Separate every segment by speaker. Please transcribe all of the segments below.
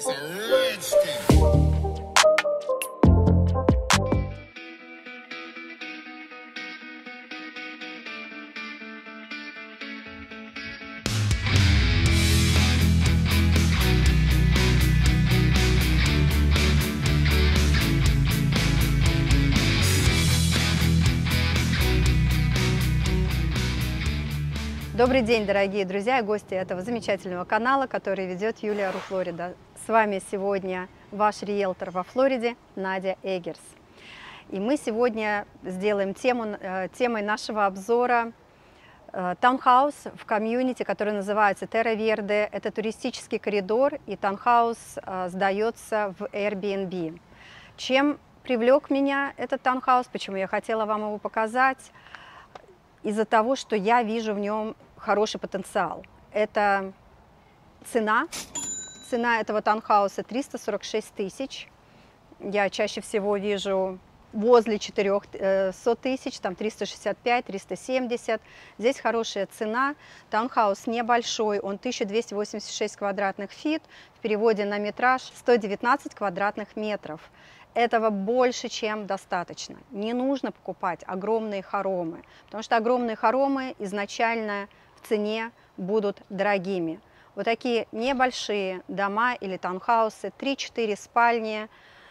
Speaker 1: Добрый день, дорогие друзья и гости этого замечательного канала, который ведет Юлия Ру Флорида. С вами сегодня ваш риэлтор во Флориде Надя Эггерс. И мы сегодня сделаем темой нашего обзора таунхаус в комьюнити, который называется Терра Верде. Это туристический коридор, и таунхаус сдается в Airbnb. Чем привлек меня этот таунхаус, почему я хотела вам его показать? Из-за того, что я вижу в нем хороший потенциал. Это цена. Цена этого таунхауса 346 тысяч. Я чаще всего вижу возле 400 тысяч, там 365, 370. Здесь хорошая цена. Таунхаус небольшой, он 1286 квадратных фит. В переводе на метраж 119 квадратных метров. Этого больше, чем достаточно. Не нужно покупать огромные хоромы, потому что огромные хоромы изначально в цене будут дорогими. Вот такие небольшие дома или таунхаусы, 3-4 спальни,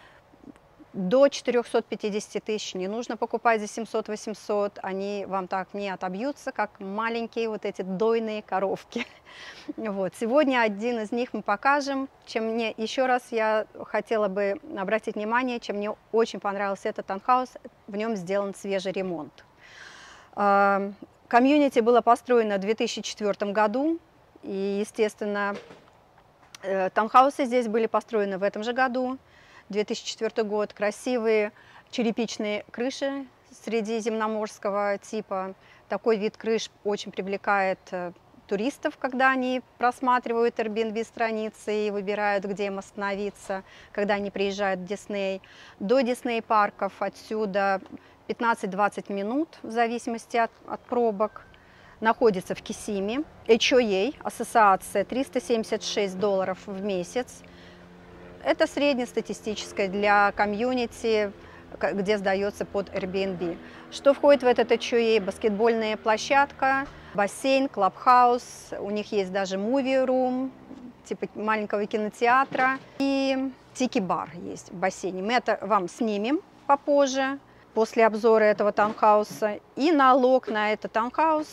Speaker 1: до 450 тысяч не нужно покупать за 700-800, они вам так не отобьются, как маленькие вот эти дойные коровки. Вот. Сегодня один из них мы покажем. Еще раз я хотела бы обратить внимание, чем мне очень понравился этот таунхаус, в нем сделан свежий ремонт. Комьюнити было построено в 2004 году, и, естественно, таунхаусы здесь были построены в этом же году. 2004 год, красивые черепичные крыши средиземноморского типа. Такой вид крыш очень привлекает туристов, когда они просматривают Airbnb страницы и выбирают, где им остановиться, когда они приезжают в Дисней. До Дисней парков отсюда 15-20 минут, в зависимости от пробок. Находится в Киссиме. HOA, ассоциация, $376 в месяц. Это среднестатистическое для комьюнити, где сдается под Airbnb. Что входит в этот HOA? Баскетбольная площадка, бассейн, клабхаус, у них есть даже муви-рум, типа маленького кинотеатра, и тики-бар есть в бассейне. Мы это вам снимем попозже, после обзора этого таунхауса. И налог на этот таунхаус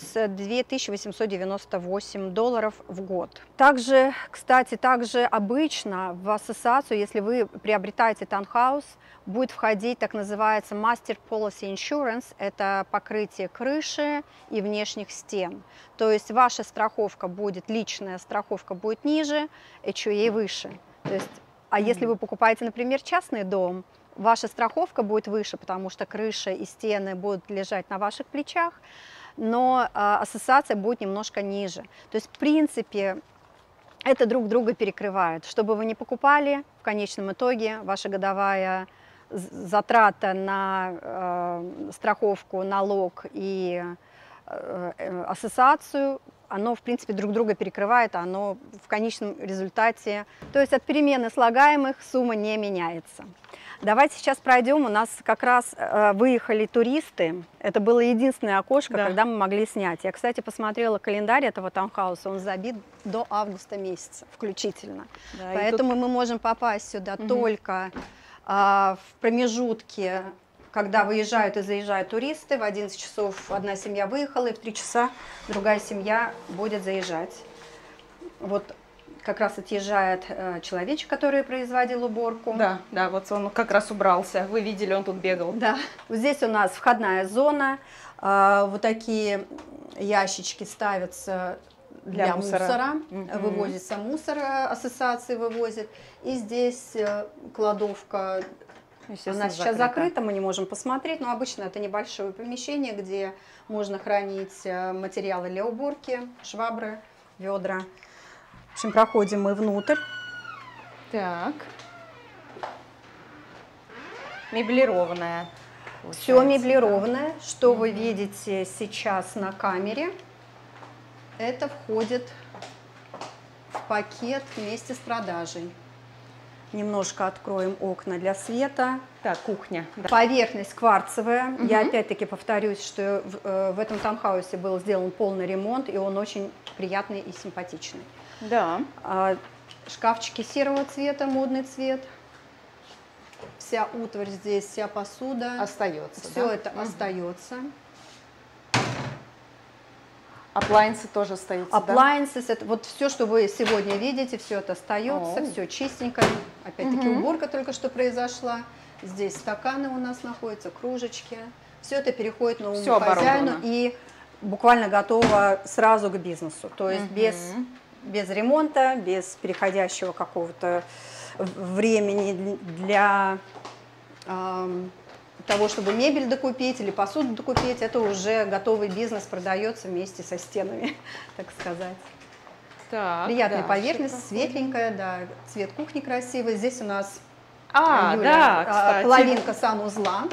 Speaker 1: $2898 в год. Также, кстати, обычно в ассоциацию, если вы приобретаете таунхаус, будет входить так называется Master Policy Insurance. Это покрытие крыши и внешних стен. То есть ваша страховка будет, личная страховка будет ниже, HOA выше. То есть, а если вы покупаете, например, частный дом, ваша страховка будет выше, потому что крыша и стены будут лежать на ваших плечах, но ассоциация будет немножко ниже. То есть, в принципе, это друг друга перекрывает. Что бы вы ни покупали, в конечном итоге ваша годовая затрата на страховку, налог и ассоциацию, оно, в принципе, друг друга перекрывает, оно в конечном результате, то есть от перемены слагаемых сумма не меняется. Давайте сейчас пройдем. У нас как раз выехали туристы. Это было единственное окошко, да, когда мы могли снять. Я, кстати, посмотрела календарь этого таунхауса. Он забит до августа месяца включительно. Да, поэтому мы можем попасть сюда только в промежутке, когда выезжают и заезжают туристы. В 11 часов одна семья выехала, и в 3 часа другая семья будет заезжать. Вот как раз отъезжает человечек, который производил уборку.
Speaker 2: Да, да, вот он как раз убрался. Вы видели, он тут бегал.
Speaker 1: Да. Вот здесь у нас входная зона. Вот такие ящички ставятся для мусора. Вывозится мусор, ассоциации вывозит. И здесь кладовка. Она сейчас закрыта, мы не можем посмотреть, но обычно это небольшое помещение, где можно хранить материалы для уборки, швабры, ведра. В общем, проходим мы внутрь.
Speaker 2: Так. Меблированная.
Speaker 1: Все меблированное. Да. Что вы видите сейчас на камере, это входит в пакет вместе с продажей. Немножко откроем окна для света.
Speaker 2: Так, кухня. Да.
Speaker 1: Поверхность кварцевая. Я опять-таки повторюсь, что в этом таунхаусе был сделан полный ремонт, и он очень приятный и симпатичный.
Speaker 2: Да.
Speaker 1: Шкафчики серого цвета, модный цвет. Вся утварь здесь, вся посуда.
Speaker 2: Остается.
Speaker 1: Все
Speaker 2: да?
Speaker 1: это остается.
Speaker 2: Аплайенсы тоже остаются.
Speaker 1: Appliances, это вот все, что вы сегодня видите, все это остается, все чистенько. Опять-таки уборка только что произошла. Здесь стаканы у нас находятся, кружечки. Все это переходит новому хозяину и буквально готово сразу к бизнесу. То есть без ремонта, без переходящего какого-то времени для того, чтобы мебель докупить или посуду докупить, это уже готовый бизнес продается вместе со стенами, так сказать.
Speaker 2: Так,
Speaker 1: Приятная поверхность, светленькая, да, цвет кухни красивый. Здесь у нас Юля,
Speaker 2: да, кстати.
Speaker 1: половинка санузла.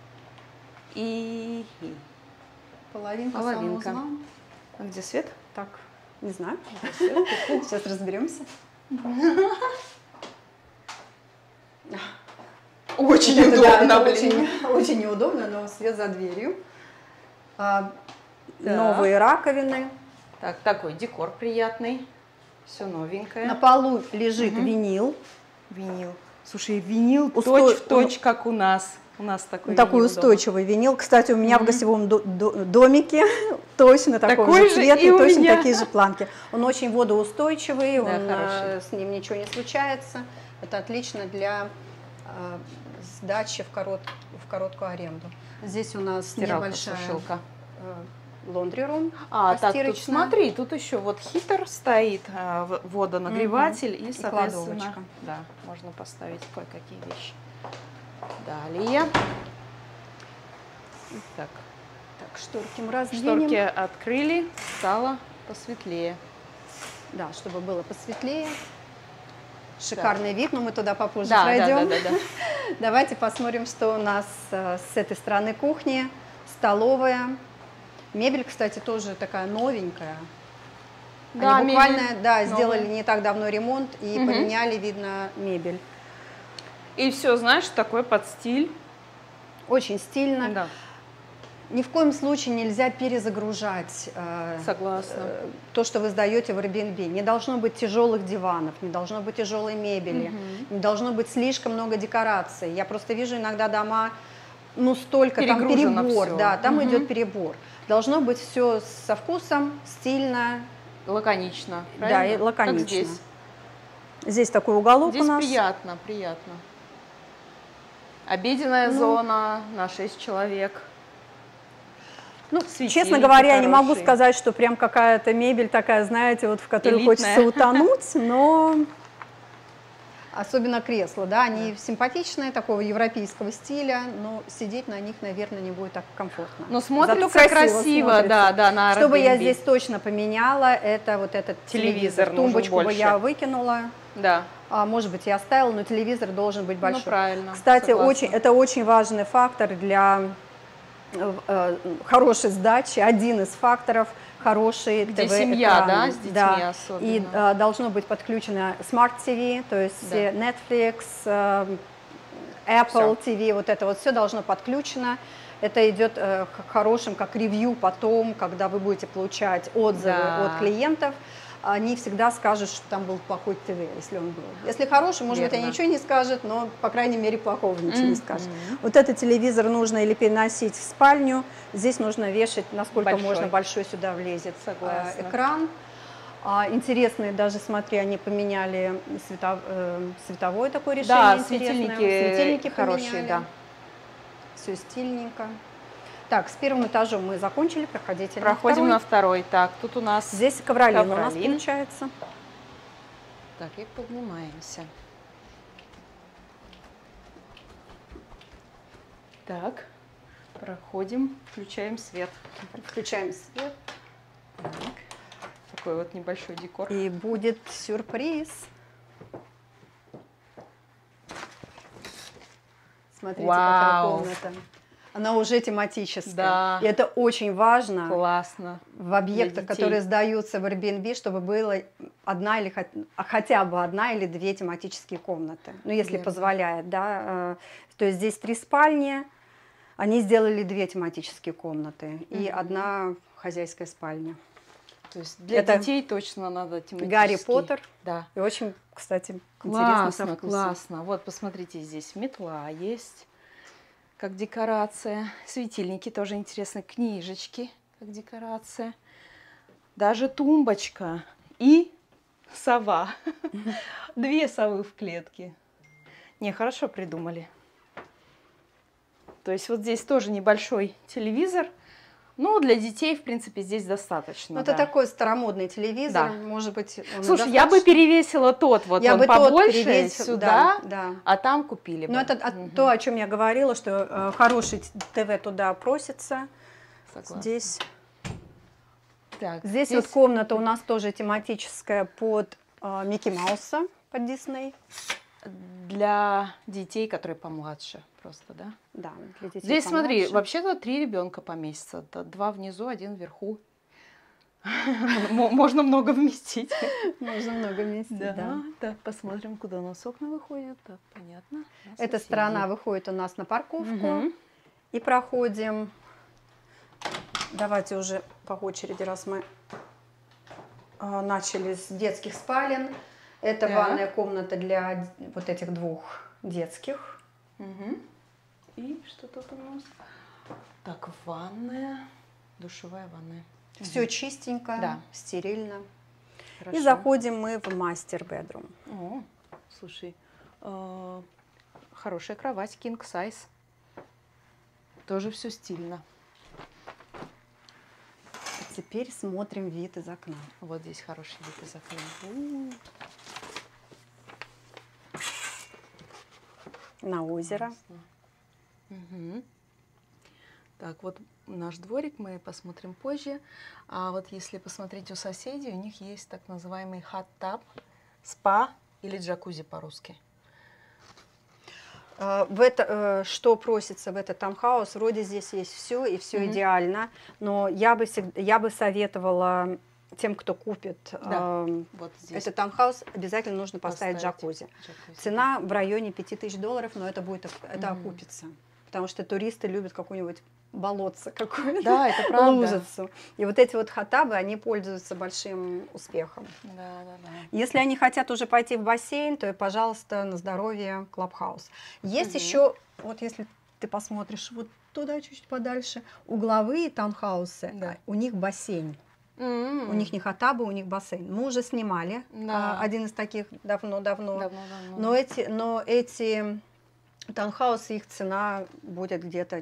Speaker 2: И
Speaker 1: Половинка санузла.
Speaker 2: А где свет?
Speaker 1: Так, не знаю. Сейчас разберемся.
Speaker 2: Очень
Speaker 1: Это,
Speaker 2: удобно,
Speaker 1: да,
Speaker 2: блин.
Speaker 1: очень неудобно, но свет за дверью. Новые раковины.
Speaker 2: Так, такой декор приятный. Все новенькое.
Speaker 1: На полу лежит винил.
Speaker 2: Винил. Слушай, винил
Speaker 1: Устой-
Speaker 2: точь-в-точь, как у нас. У нас такой
Speaker 1: Такой
Speaker 2: винил
Speaker 1: устойчивый винил. Кстати, у меня в гостевом домике точно такого
Speaker 2: Такой
Speaker 1: же
Speaker 2: же
Speaker 1: цвета
Speaker 2: и
Speaker 1: и
Speaker 2: у
Speaker 1: точно
Speaker 2: меня.
Speaker 1: такие же планки. Он очень водоустойчивый,
Speaker 2: хороший.
Speaker 1: с ним ничего не случается. Это отлично для сдачи в короткую аренду. Здесь у нас небольшая
Speaker 2: Стиралка-сушилка.
Speaker 1: лондри-рум.
Speaker 2: Так, тут
Speaker 1: постирочная.
Speaker 2: смотри, тут еще вот хитер стоит, водонагреватель и, соответственно,
Speaker 1: кладовочка.
Speaker 2: да, можно поставить кое-какие вещи. Далее. Так,
Speaker 1: Шторки мы раздвинем.
Speaker 2: шторки открыли, стало посветлее.
Speaker 1: Да, чтобы было посветлее. Шикарный вид, но мы туда попозже
Speaker 2: Да,
Speaker 1: пройдем.
Speaker 2: да.
Speaker 1: Давайте посмотрим, что у нас с этой стороны кухни. Столовая. Мебель, кстати, тоже такая новенькая.
Speaker 2: Да,
Speaker 1: Они буквально,
Speaker 2: мебель
Speaker 1: да,
Speaker 2: новая.
Speaker 1: сделали не так давно ремонт и поменяли, видно, мебель.
Speaker 2: И все, знаешь, такой под стиль.
Speaker 1: Очень стильно.
Speaker 2: Да,
Speaker 1: Ни в коем случае нельзя перезагружать
Speaker 2: согласна.
Speaker 1: то, что вы сдаете в Airbnb. Не должно быть тяжелых диванов, не должно быть тяжелой мебели, не должно быть слишком много декораций. Я просто вижу иногда дома, ну столько, там
Speaker 2: Перегружено
Speaker 1: перебор,
Speaker 2: всё.
Speaker 1: да, там идет перебор. Должно быть все со вкусом, стильно,
Speaker 2: Лаконично.
Speaker 1: да,
Speaker 2: Правильно?
Speaker 1: и лаконично.
Speaker 2: Как здесь.
Speaker 1: Здесь такой уголок
Speaker 2: Здесь
Speaker 1: у нас.
Speaker 2: приятно. Обеденная зона на 6 человек.
Speaker 1: Ну,
Speaker 2: Светильники
Speaker 1: честно говоря, я не могу
Speaker 2: хорошие.
Speaker 1: сказать, что прям какая-то мебель такая, знаете, вот в которую
Speaker 2: Элитная.
Speaker 1: хочется утонуть, но особенно кресла, да, они симпатичные, такого европейского стиля, но сидеть на них, наверное, не будет так комфортно.
Speaker 2: Но смотрится
Speaker 1: Зато
Speaker 2: красиво,
Speaker 1: смотрится.
Speaker 2: да, на
Speaker 1: Что бы я
Speaker 2: Airbnb.
Speaker 1: здесь точно поменяла, это вот этот
Speaker 2: Телевизор нужен
Speaker 1: Тумбочку бы
Speaker 2: больше.
Speaker 1: я выкинула,
Speaker 2: Да,
Speaker 1: может быть, я оставила, но телевизор должен быть большой.
Speaker 2: ну правильно.
Speaker 1: Кстати,
Speaker 2: согласна.
Speaker 1: это очень важный фактор для хорошей сдачи, один из факторов хорошей
Speaker 2: Где
Speaker 1: ТВ-экрана.
Speaker 2: семья, да, с детьми особенно.
Speaker 1: И должно быть подключено Smart TV, то есть Netflix, Apple TV, вот это вот все должно подключено. Это идет хорошим как ревью потом, когда вы будете получать отзывы от клиентов. Они всегда скажут, что там был плохой ТВ, если он был. Если хороший, может быть, они ничего не скажут, но, по крайней мере, плохого ничего не скажут. Вот этот телевизор нужно или переносить в спальню, здесь нужно вешать, насколько можно большой сюда влезет экран. Интересные, даже смотри, они поменяли световое такое решение.
Speaker 2: Да, светильники хорошие, да.
Speaker 1: Все стильненько. Так, с первым этажом мы закончили, проходите
Speaker 2: Проходим на второй. Так, тут у нас
Speaker 1: здесь ковролин у нас получается.
Speaker 2: Так, и поднимаемся. Так, проходим, включаем свет.
Speaker 1: Включаем свет.
Speaker 2: Так, такой вот небольшой декор.
Speaker 1: И будет сюрприз. Смотрите, какая комната. Она уже тематическая.
Speaker 2: Да.
Speaker 1: И это очень важно.
Speaker 2: Классно.
Speaker 1: В объектах, которые сдаются в Airbnb, чтобы было одна или хотя бы одна или две тематические комнаты, ну, если
Speaker 2: Верно.
Speaker 1: позволяет, да. То есть здесь 3 спальни, они сделали 2 тематические комнаты и одна хозяйская спальня.
Speaker 2: То есть для
Speaker 1: Это
Speaker 2: детей точно надо тематический.
Speaker 1: Гарри Поттер.
Speaker 2: Да.
Speaker 1: И очень, кстати, интересно со
Speaker 2: Классно,
Speaker 1: вкусом.
Speaker 2: классно. Вот, посмотрите, здесь метла есть, как декорация. Светильники тоже интересно. Книжечки, как декорация. Даже тумбочка. И сова. 2 совы в клетке. Не, хорошо придумали. То есть вот здесь тоже небольшой телевизор. Ну, для детей, в принципе, здесь достаточно.
Speaker 1: Ну, это такой старомодный телевизор,
Speaker 2: Да.
Speaker 1: может быть, он
Speaker 2: Слушай, я бы перевесила тот, вот
Speaker 1: Я
Speaker 2: он
Speaker 1: бы тот
Speaker 2: побольше
Speaker 1: перевесила,
Speaker 2: сюда,
Speaker 1: да.
Speaker 2: а там купили бы.
Speaker 1: Но это то, о чем я говорила, что хороший ТВ туда просится.
Speaker 2: Согласна.
Speaker 1: Здесь
Speaker 2: Так,
Speaker 1: Здесь вот комната у нас тоже тематическая под Микки Мауса, под Дисней.
Speaker 2: для детей, которые помладше просто, да?
Speaker 1: Да, для детей
Speaker 2: Здесь, смотри,
Speaker 1: помладше.
Speaker 2: вообще-то 3 ребенка поместится. 2 внизу, 1 вверху. Можно много вместить.
Speaker 1: Можно много вместить, да.
Speaker 2: Так, посмотрим, куда у нас окна выходят. Так, понятно.
Speaker 1: Эта сторона выходит у нас на парковку.
Speaker 2: Мгм.
Speaker 1: И проходим. Давайте уже по очереди, раз мы начали с детских спален. Это
Speaker 2: Так.
Speaker 1: ванная комната для вот этих 2 детских.
Speaker 2: Мгм. И что тут у нас? Так, ванная, душевая ванная.
Speaker 1: Все чистенько,
Speaker 2: Да.
Speaker 1: стерильно.
Speaker 2: Хорошо.
Speaker 1: И заходим мы в мастер-бедрум.
Speaker 2: О, слушай, хорошая кровать, king size. Тоже все стильно.
Speaker 1: Теперь смотрим вид из окна.
Speaker 2: Вот здесь хороший вид из окна.
Speaker 1: На озеро.
Speaker 2: Мгм. Так, вот наш дворик мы посмотрим позже. А вот если посмотреть у соседей, у них есть так называемый hot tub, спа или джакузи по-русски.
Speaker 1: Что просится в этот таунхаус, вроде здесь есть все, и все идеально, но я бы советовала тем, кто купит
Speaker 2: Вот здесь
Speaker 1: этот таунхаус, обязательно нужно поставить джакузи. Цена в районе $5000, но это окупится, потому что туристы любят какую-нибудь болотце какое-то,
Speaker 2: Да, это правда.
Speaker 1: лужицу. И вот эти вот хатабы, они пользуются большим успехом.
Speaker 2: Да.
Speaker 1: Если они хотят уже пойти в бассейн, то, пожалуйста, на здоровье Клабхаус. Есть еще, вот если ты посмотришь вот туда чуть-чуть подальше, угловые таунхаусы,
Speaker 2: Да.
Speaker 1: у них бассейн.
Speaker 2: У
Speaker 1: У них не хатабы, у них бассейн. Мы уже снимали один из таких давно-давно. Но эти таунхаусы, их цена будет где-то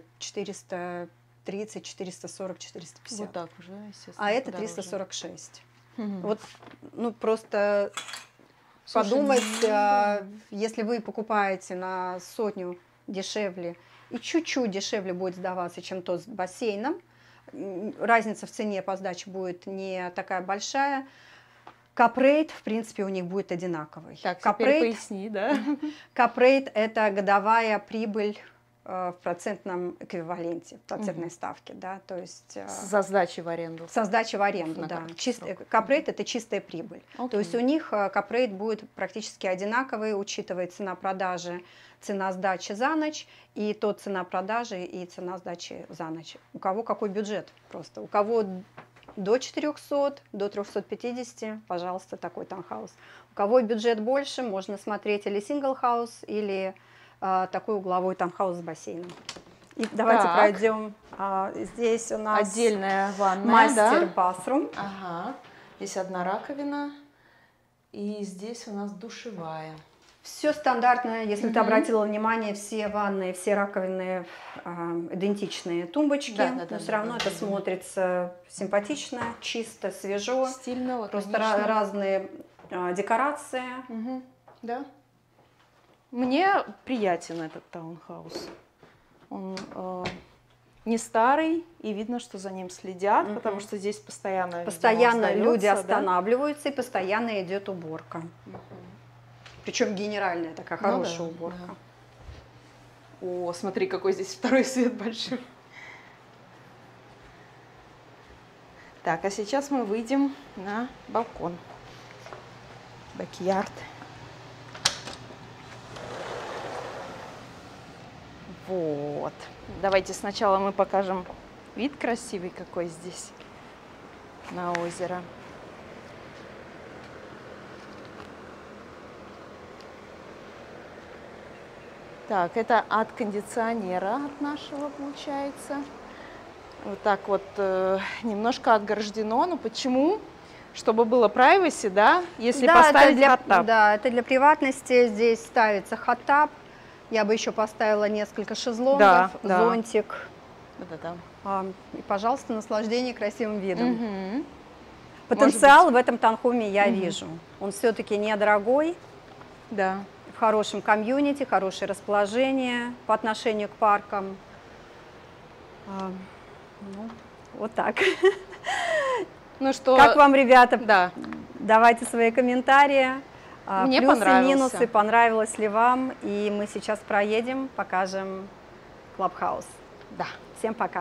Speaker 1: 430, 440, 450.
Speaker 2: Вот так уже, естественно.
Speaker 1: А это
Speaker 2: подороже.
Speaker 1: 346.
Speaker 2: Мгм.
Speaker 1: Вот, ну, просто
Speaker 2: Слушай,
Speaker 1: подумать, если вы покупаете на 100 дешевле, и чуть-чуть дешевле будет сдаваться, чем тот с бассейном, разница в цене по сдаче будет не такая большая. Капрейт, в принципе, у них будет одинаковый.
Speaker 2: Так, теперь поясни, да?
Speaker 1: Капрейт – это годовая прибыль в процентном эквиваленте, в процентной ставке, да, то есть
Speaker 2: За сдачей в аренду.
Speaker 1: со сдачей в аренду,
Speaker 2: На
Speaker 1: да.
Speaker 2: короткий срок.
Speaker 1: Капрейт – это чистая прибыль.
Speaker 2: Окей.
Speaker 1: То есть у них капрейт будет практически одинаковый, учитывая цена продажи, цена сдачи за ночь, и то цена продажи и цена сдачи за ночь. У кого какой бюджет просто. У кого до 400, до 350, пожалуйста, такой таунхаус. У кого бюджет больше, можно смотреть или сингл-хаус, или такой угловой таунхаус с бассейном. И давайте
Speaker 2: Так.
Speaker 1: пройдем. Здесь у нас
Speaker 2: Отдельная ванная, да?
Speaker 1: мастер-басрум.
Speaker 2: Ага. Здесь одна раковина. И здесь у нас душевая.
Speaker 1: Все стандартно, если ты обратила внимание, все ванны, все раковины идентичные тумбочки,
Speaker 2: Да,
Speaker 1: но все равно это смотрится симпатично, чисто, свежо.
Speaker 2: Стильно,
Speaker 1: Просто
Speaker 2: лаконично.
Speaker 1: разные декорации.
Speaker 2: Мгм. Да. Мне приятен этот таунхаус. Он не старый, и видно, что за ним следят, потому что здесь постоянно, видимо,
Speaker 1: Постоянно
Speaker 2: сдается,
Speaker 1: люди
Speaker 2: да?
Speaker 1: останавливаются, и постоянно идет уборка. Причем генеральная такая
Speaker 2: Ну
Speaker 1: хорошая
Speaker 2: да,
Speaker 1: уборка.
Speaker 2: да. О, смотри, какой здесь второй свет большой. Так, а сейчас мы выйдем на балкон. Бэк-ярд. Вот. Давайте сначала мы покажем вид красивый какой здесь на озеро. Так, это от кондиционера от нашего получается. Вот так вот немножко отгорождено. Но почему? Чтобы было privacy, да? Если
Speaker 1: Да,
Speaker 2: поставить хот-таб.
Speaker 1: Да, это для приватности. Здесь ставится хот-таб. Я бы еще поставила несколько шезлонгов,
Speaker 2: да,
Speaker 1: зонтик.
Speaker 2: Да.
Speaker 1: И, пожалуйста, наслаждение красивым видом.
Speaker 2: Угу.
Speaker 1: Потенциал в этом Танхуме я вижу. Он все-таки недорогой.
Speaker 2: Да.
Speaker 1: В хорошем комьюнити, хорошее расположение по отношению к паркам. Ну, вот так.
Speaker 2: Ну что?
Speaker 1: Как вам, ребята?
Speaker 2: Да.
Speaker 1: Давайте свои комментарии.
Speaker 2: Мне
Speaker 1: плюсы,
Speaker 2: понравился.
Speaker 1: минусы, понравилось ли вам. И мы сейчас проедем, покажем Клабхаус.
Speaker 2: Да.
Speaker 1: Всем пока.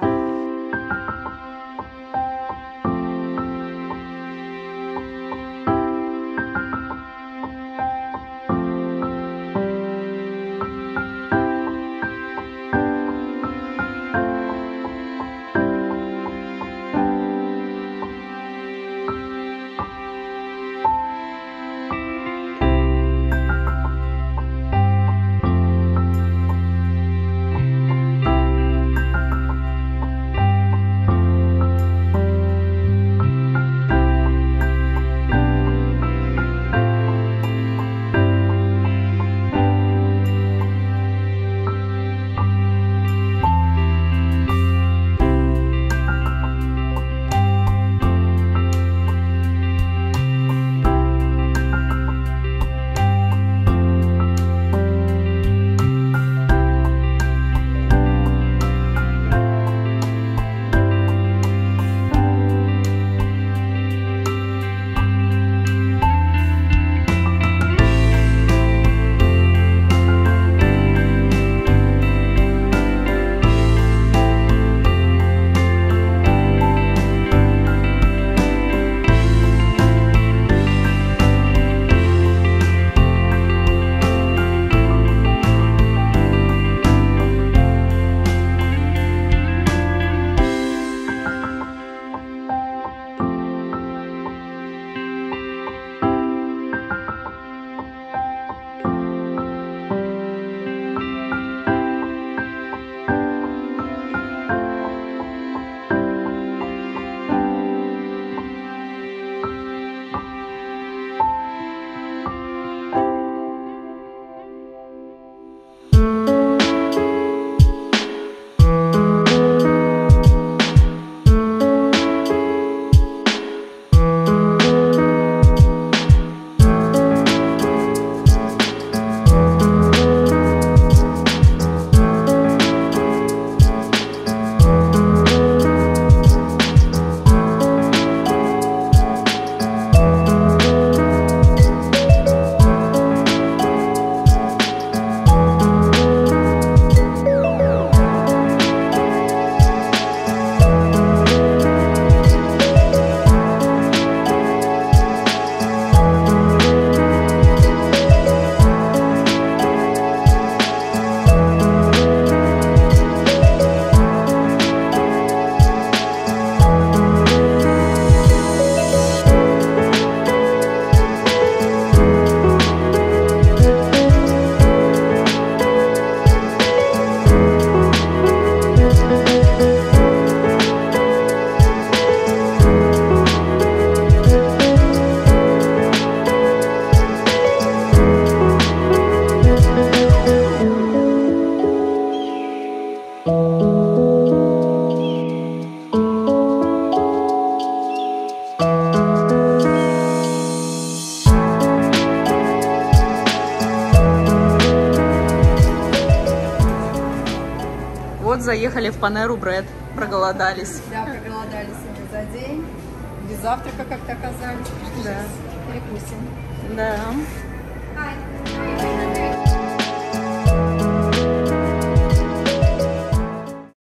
Speaker 2: Вот заехали в Панеру Бред, проголодались.
Speaker 1: Да, проголодались за день. Без завтрака как-то оказались.
Speaker 2: Да.
Speaker 1: Перекусим.
Speaker 2: Да.
Speaker 1: Hi.